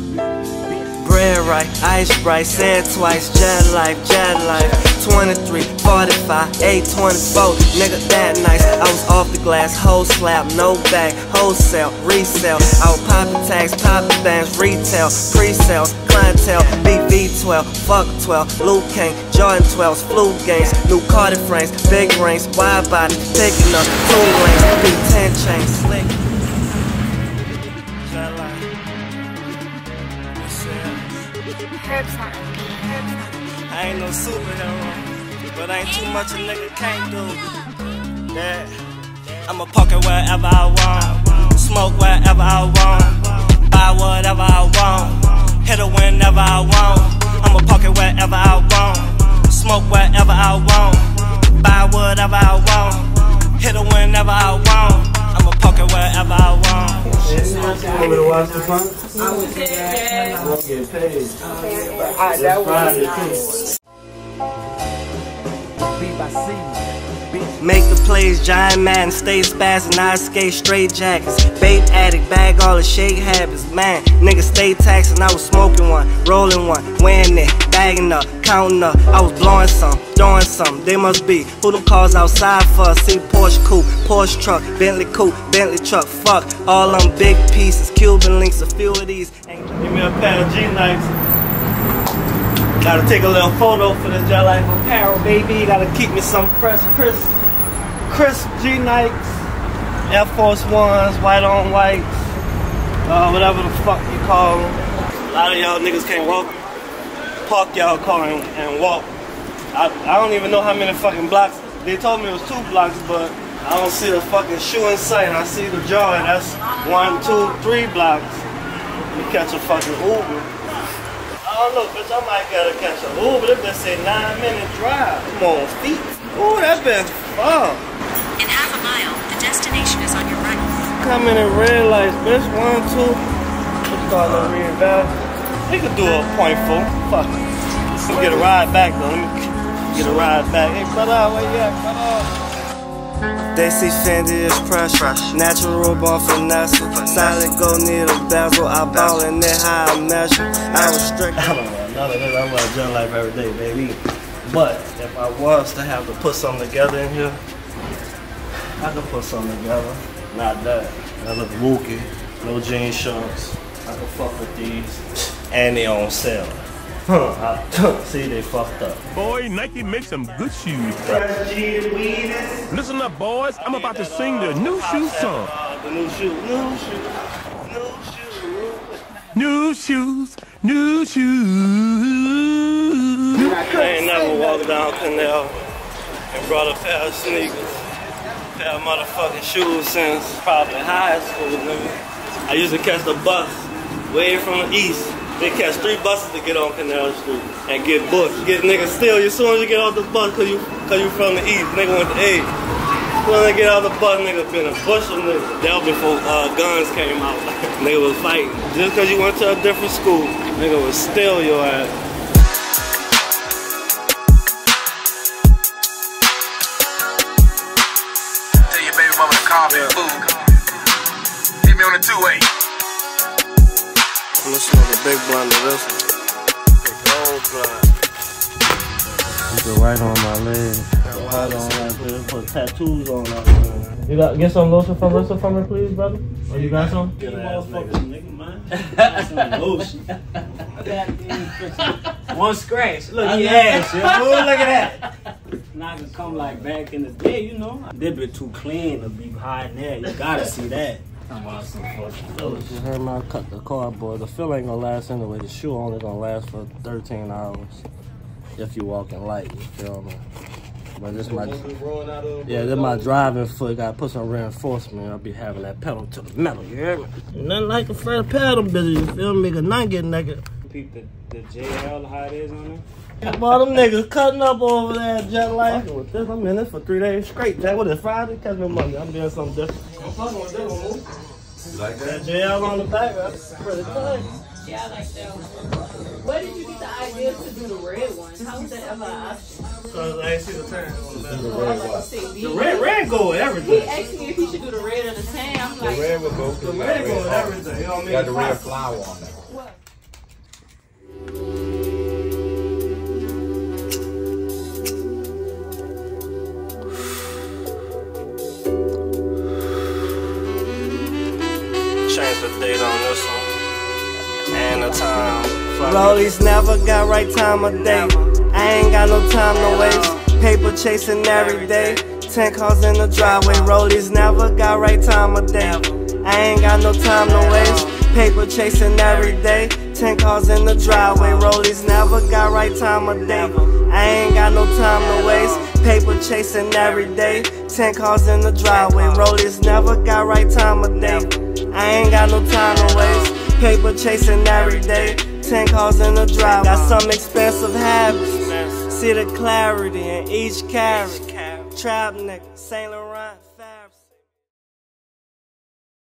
Bread right, ice bright, said twice, jet life, 23, 45, 824, nigga that nice. I was off the glass, whole slab, no bag, wholesale, resale. I was poppin' tags, poppin' bands, retail, pre-sales, clientele, BV12, fuck 12, Luke King, Jordan 12s, flu games, new Cardi frames, big rings, wide body, picking up 2 lanes, B10 chains, slick. I ain't no superhero, but ain't too much a nigga can't do. Yeah, I'ma park it wherever I want, smoke wherever I want, buy whatever I want, hit it whenever I want. I'ma park it wherever I want, smoke wherever I want, buy whatever I want, hit it whenever I want. I'ma park it wherever I want. You want me to watch the fun? I would do that. I'll get paid. That was Make the plays, giant Madden, stay spazzing, I skate straight jackets. Babe addict, bag all the shake habits. Man, niggas stay taxing, I was smoking one, rolling one, weighing it, bagging up, counting up. I was blowing some, throwing some, they must be. Who them cars outside for? See Porsche coupe, Porsche truck, Bentley coupe, Bentley truck. Fuck all them big pieces, Cuban links, a few of these. Give me a pair of G-Nikes. Gotta take a little photo for this Jet Life apparel, baby. Gotta keep me some fresh, crisp G-Nikes, Air Force Ones, white on white, whatever the fuck you call them. A lot of y'all niggas can't walk, park y'all car and walk. I don't even know how many fucking blocks. They told me it was 2 blocks, but I don't see the fucking shoe in sight. I see the jar, and that's 1, 2, 3 blocks. You catch a fucking Uber. I don't know, bitch, I might gotta catch an Uber. That bitch say 9-minute drive. Come on, feet. Ooh, that bitch far. In half a mile, the destination is on your right. Coming in red lights, bitch. 1, 2. What you call that red valve? We could do a .4. Fuck it. Let me get a ride back, though. Let me get a ride back. Hey, brother, where you at, brother? They see Fendi is pressure, natural born finesse, solid gold needle bezel, I ball in there high measure, I restrict. I don't know, none of this, I want Jet Life every day, baby. But if I was to have to put something together in here, I could put something together. Not that. I look wookie, no jean shorts. I can fuck with these, and they on sale. See, they fucked up. Boy, Nike makes some good shoes, bro. Listen up, boys. I'm about to sing the new shoe song. The new shoe, new shoe, new shoes, new shoes. I ain't never walked down Canal and brought a pair of sneakers, pair of motherfucking shoes since probably high school, nigga. I used to catch the bus way from the east. They catch 3 buses to get on Canal Street and get booked. Get niggas still as soon as you get off the bus cause you from the east. Nigga went to 8. When they get off the bus, nigga been a bush of niggas. That was before guns came out. Nigga was fighting. Just cause you went to a different school, nigga was still your ass. Tell your baby mama to call me, fool. Hit me on the 2-way. I'm gonna smoke a big blunt of this one. Big old blunt. You go right on my leg. Right on like this. Put tattoos on out there. You got get some lotion from me, please, brother? Oh, you got some? Get an ass nigga, man. Some lotion. one scratch. Look at your ass, yo. Look at that. Not gonna come like back in the day, you know. This bit too clean to be hiding there. You gotta see that. You heard me, I cut the cardboard. The fill ain't gonna last anyway. The shoe only gonna last for 13 hours if you walking light, you feel me? But this my driving foot. Gotta put some reinforcement. I'll be having that pedal to the metal, you hear me? Nothing like a first pedal, bitch, you feel me? Cause not get naked. Peep the JL, how it is on there. Boy, them niggas cutting up over there at Jet Life. With this, I'm in this for 3 days straight. Jack, what is Friday? Catch me Monday. I'm doing something different. I'm fucking with this one. You like that? JL on the back, that's pretty tight. Yeah, I like that one. Where did you get the idea to do the red one? How was that ever an option? Because I ain't see the tan on the back. The red go with everything. He asked me if he should do the red or the tan. I'm like, The red would go. The red go with everything. You know what I mean? Got the red flower on there. what? real time. Rollies never got right time of day. I ain't got no time to waste. Paper chasing every day. 10 cars in the driveway. Rollies never got right time of day. I ain't got no time to waste. Paper chasing every day. 10 cars in the driveway. Rollies never got right time of day. I ain't got no time to waste. Paper chasing every day. 10 cars in the driveway. Rollies never got right time of day. I ain't got no time to waste. Paper chasing every day. 10 cars in the driveway. Got some expensive habits. See the clarity in each carrot. Trap nigga, Saint Laurent fabrics.